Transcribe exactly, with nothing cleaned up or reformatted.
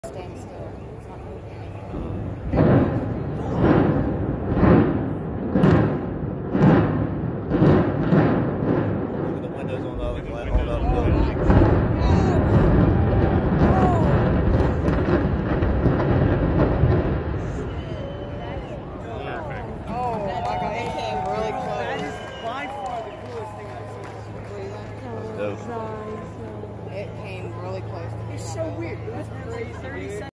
Staying still. It's not moving. Look at the windows on the other glass, on the other building. Oh my god, it came really close. That is by far the coolest thing I've seen. That's dope. It came really close. It's so weird. It was thirty seconds.